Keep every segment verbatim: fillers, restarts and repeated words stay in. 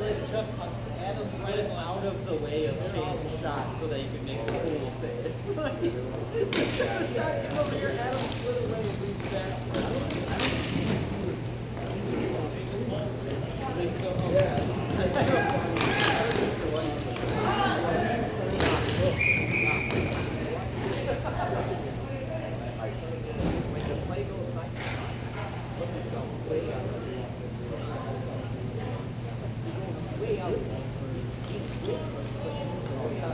just Adam's right out of the way of Shane's shot so that you can make a cool save. Shot came over here, Adam slid away and reached back. When the play goes like that, look at the way out. He goes way out. He's way out.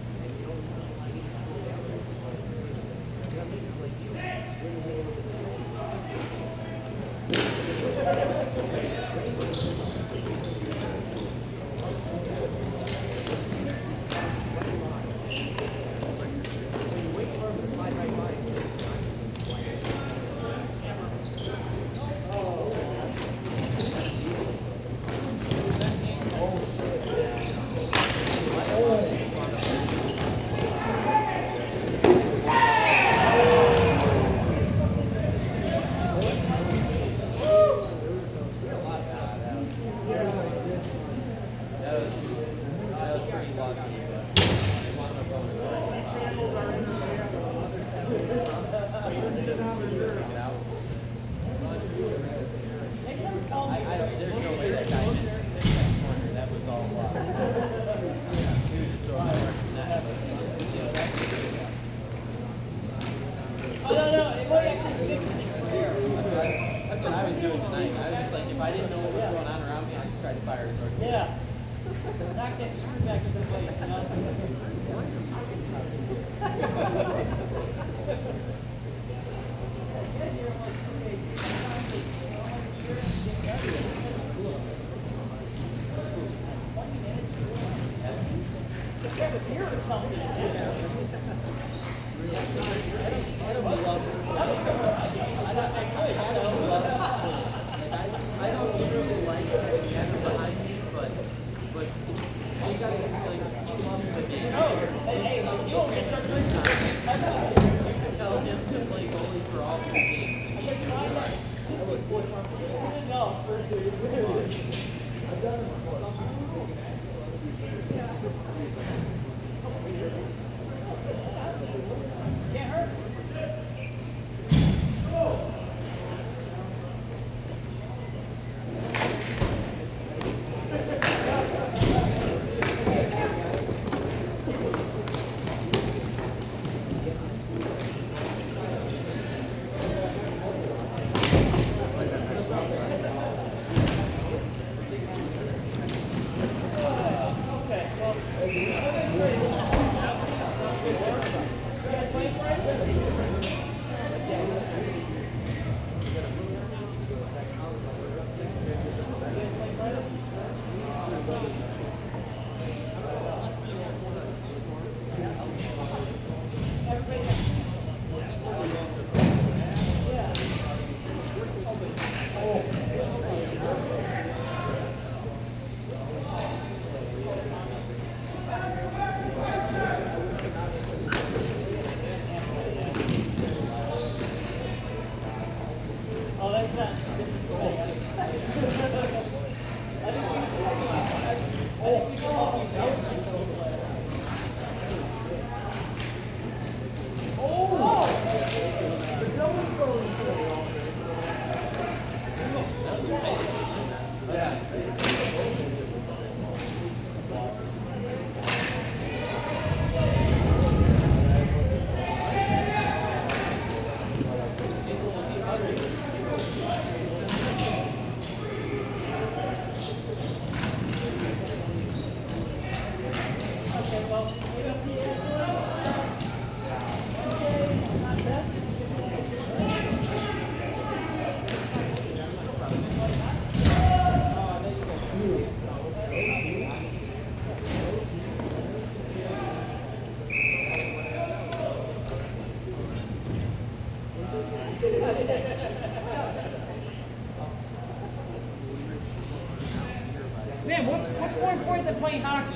Man, what's, what's more important than playing hockey?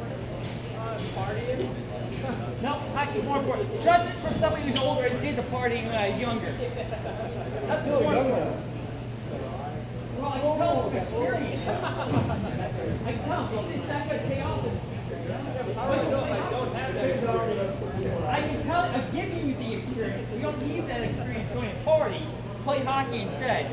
Partying? No, hockey's more important. Just for somebody who's older and did the partying when I was younger. That's more important. Well, I can tell from experience. I can hockey instead.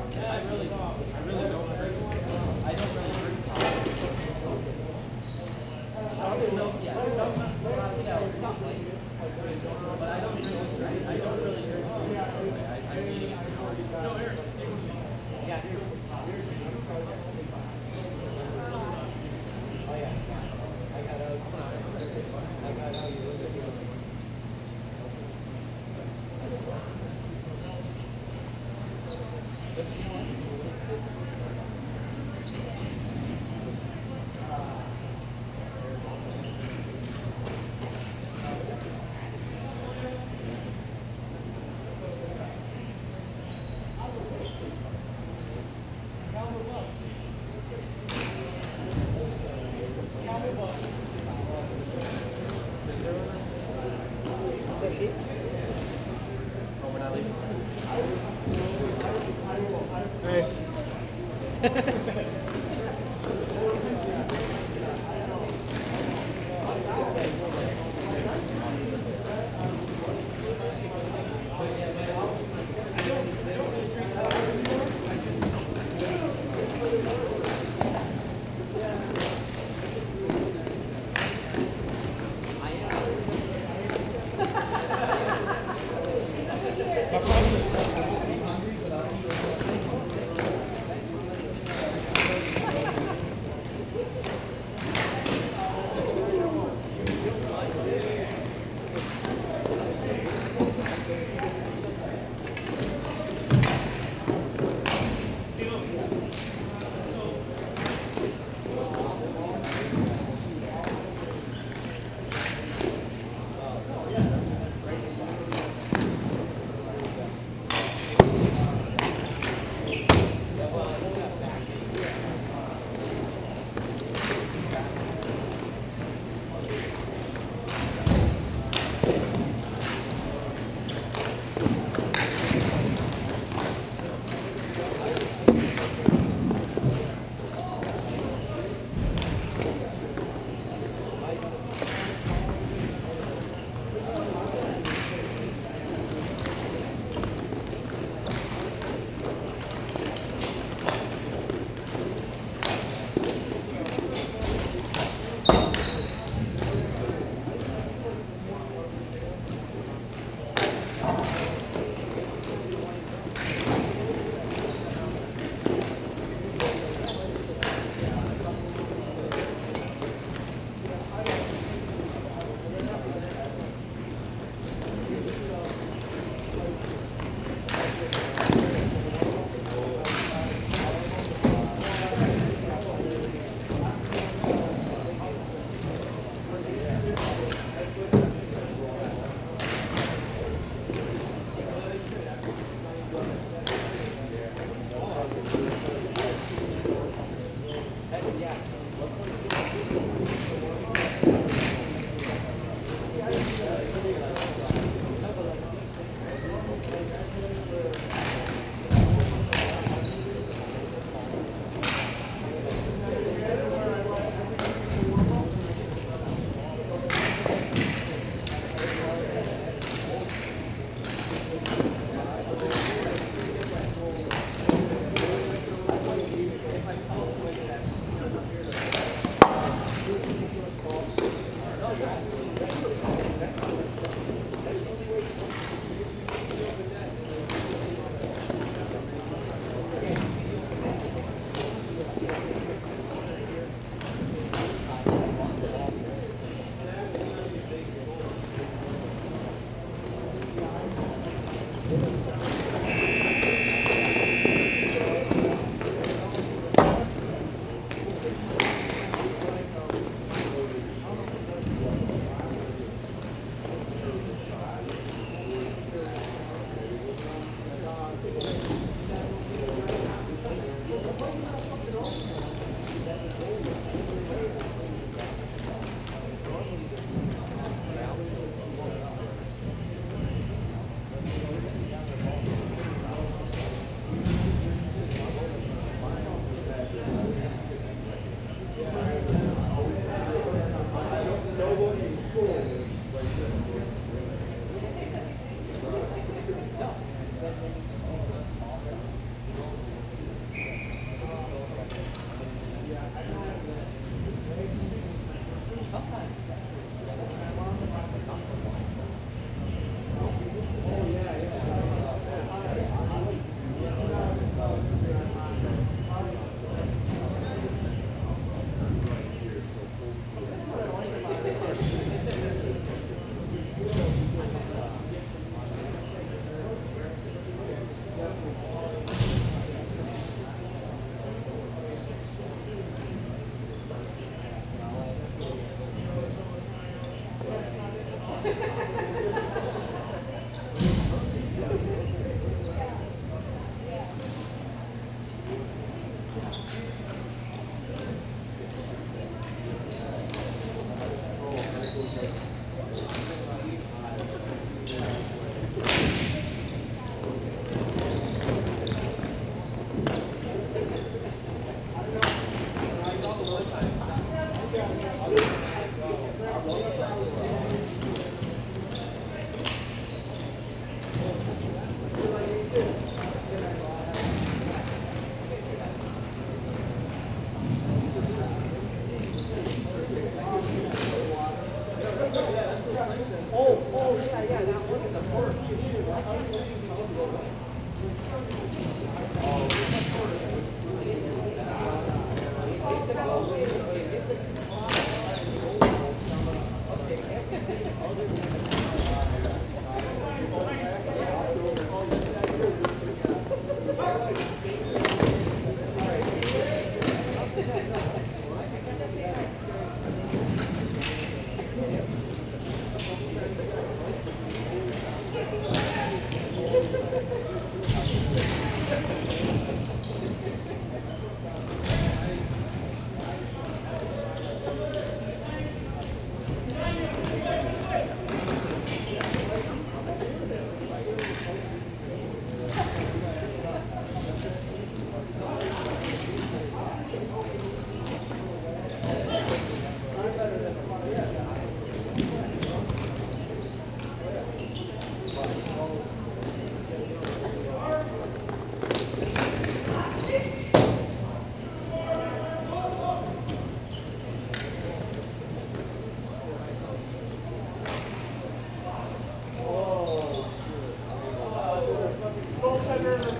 I really, I really don't drink. I don't really drink coffee. Chocolate milk, yeah. Sometimes when I'm out, something. But I don't drink. I, I don't really drink coffee. I, I'm eating it. No, Eric. Yeah, here. Oh yeah. I got out. I got out.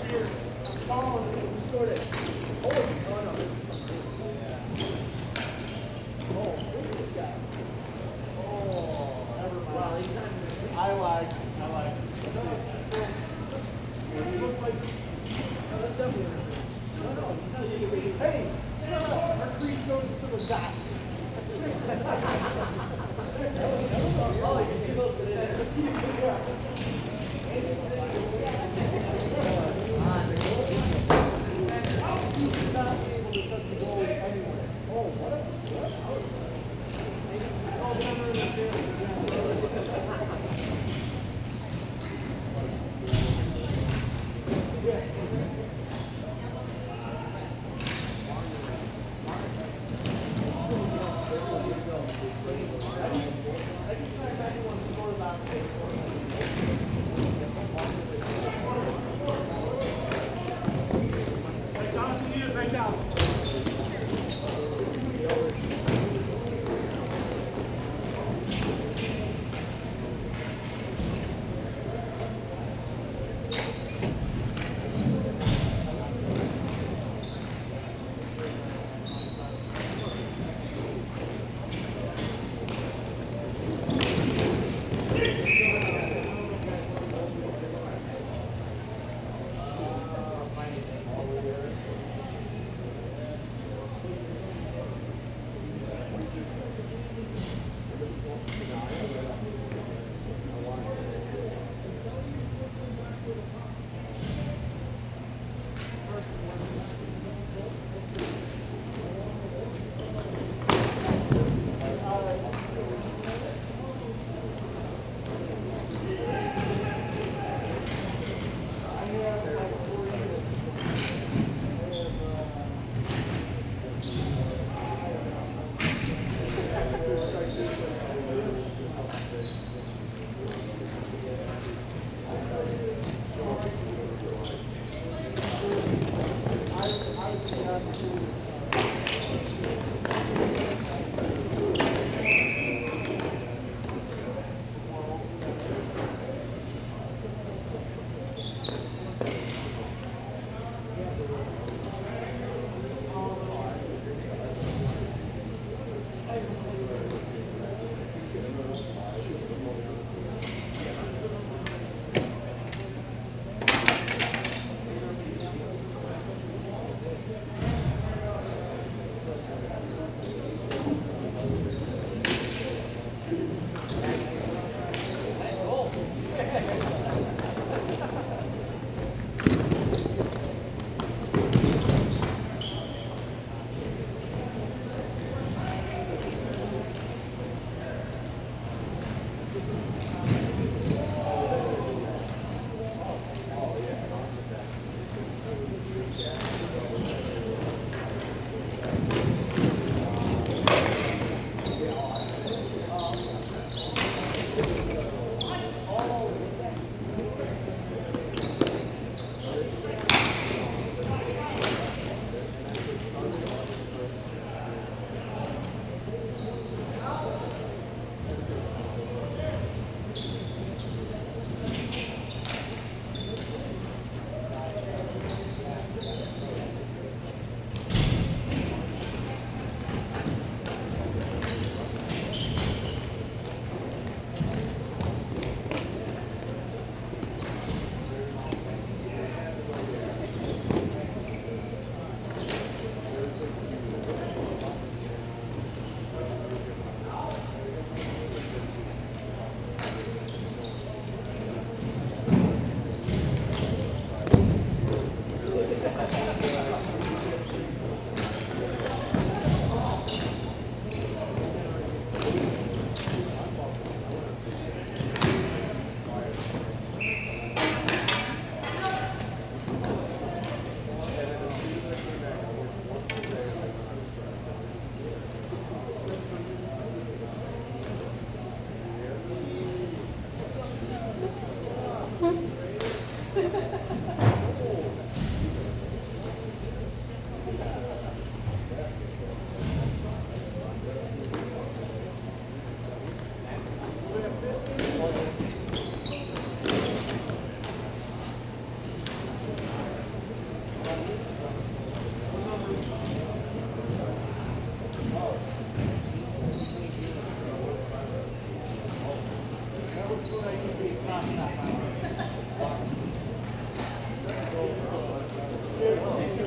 here. Oh, restored it. Oh, oh no. Oh, look at this guy. Oh, never mind. Well, he's not. I like. I like. It looks like. No, that's definitely. No, no. Hey, shut up. Our crease goes to the dot. Oh, you can see those today.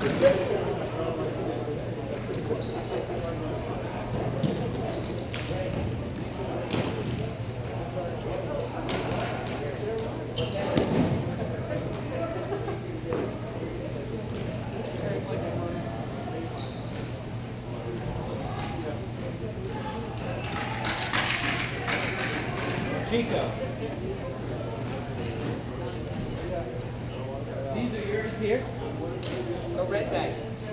Chico. These are yours here? The red guys.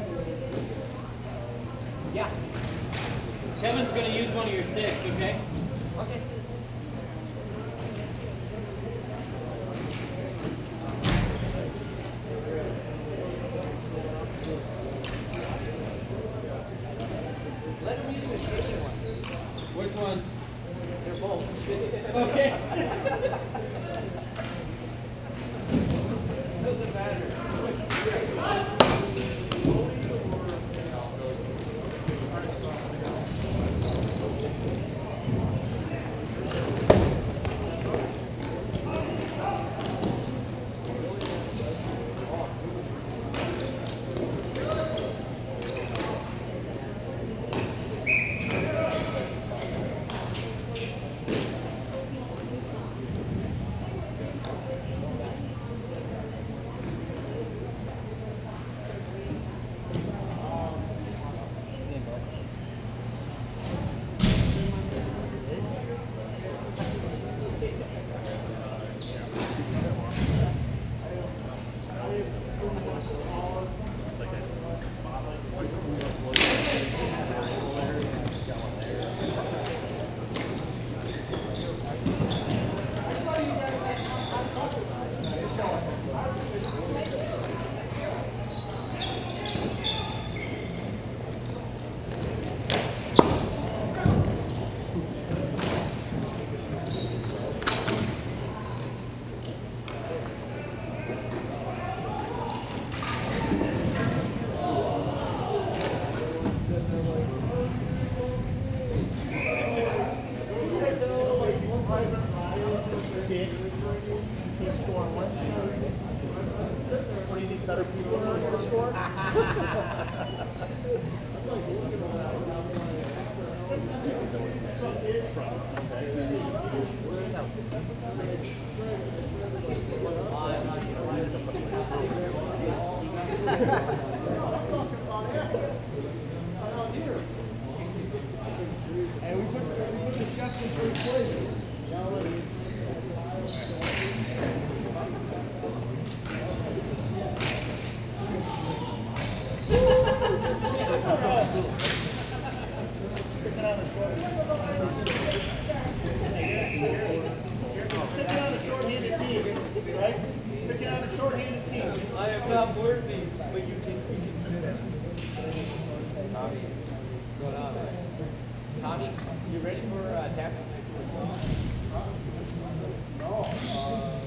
Yeah. Kevin's going to use one of your sticks, okay? Okay. Let him use the shaky one. Which one? They're both. Okay. Doesn't matter. What do you think better people are in the store? And we put, we put the chefs in third place. I am not worthy, but you can, you can do this. Tommy, what's going on? Tommy, you ready for uh, tapping? No. Uh,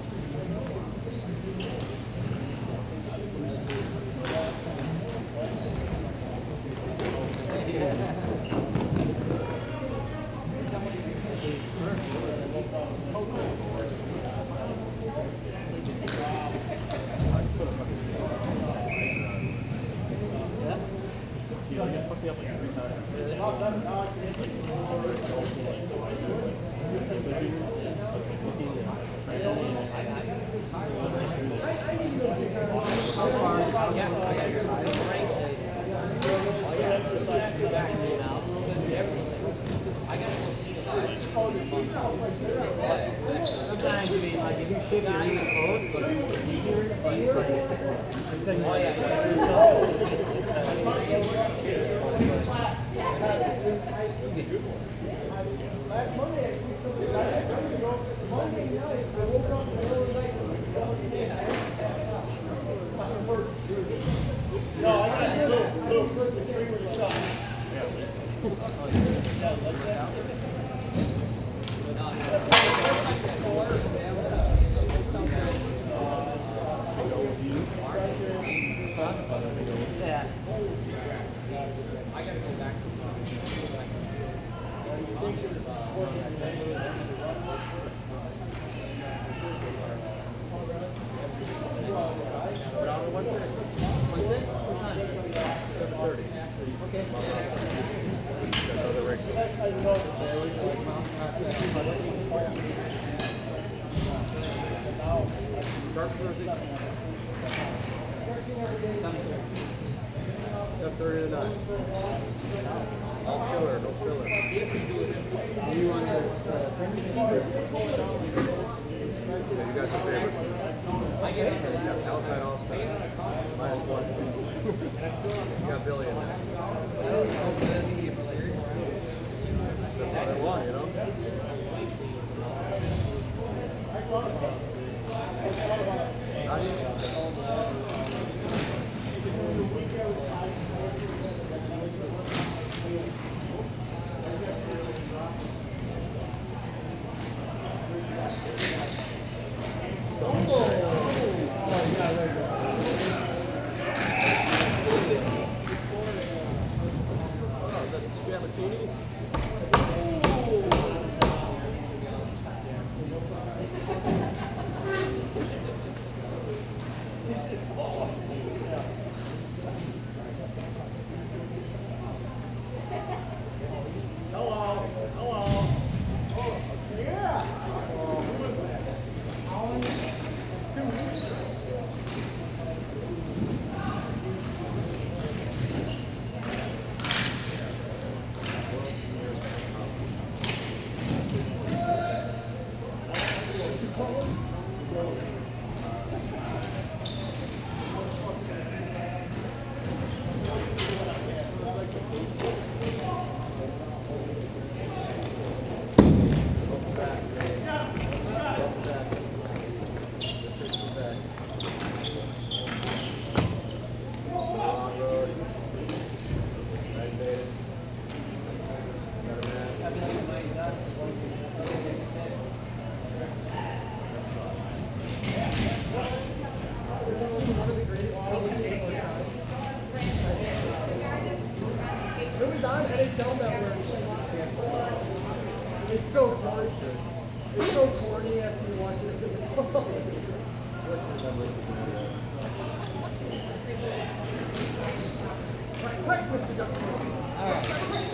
Sometimes you mean like if you shift your knee close, but it's easier, but it's like it's like oh Last Monday, I did something like that. Monday night, I woke up in the middle of the night no, I got to do it. Do the tree with yourself. yeah. I gotta go back to What's it? Okay. Another rig. Sharp Thursday. Got thirty to nine. All killer, no filler. You want this, uh, you got your favorite? I get it. You got outside all star. Minus one. You got Billy in there. That's what I want, you know? Not easy. It's so corny. It's so corny after you watch it. Quick, Mister Johnson. All right.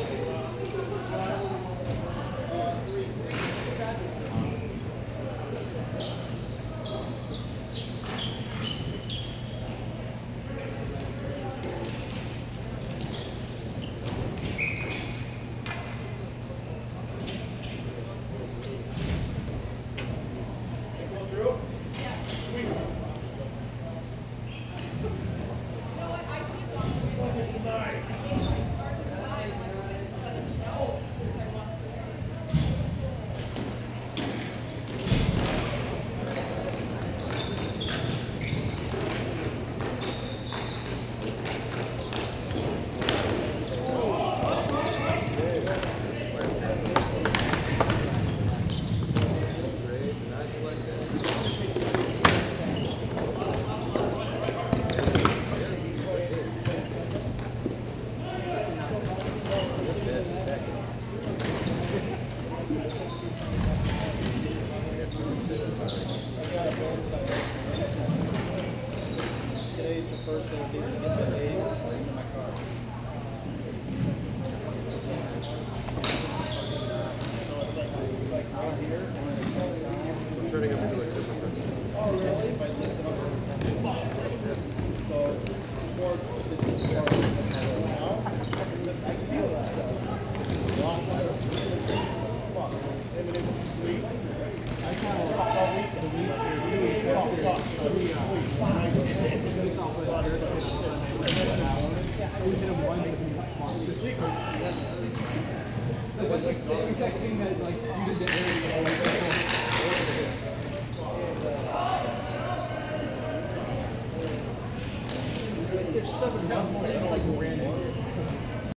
Today's the first of the day to get the eight in my car. I'm turning him into a different person. Oh, really? If I lift it over so, more, it's more, now, I can feel that stuff. Long time. Fuck. If it was sweet, I kind of suck all week, the week, the week, fuck, fuck, the week, What's the exact thing that like you did the it's seven pounds more, it's like random.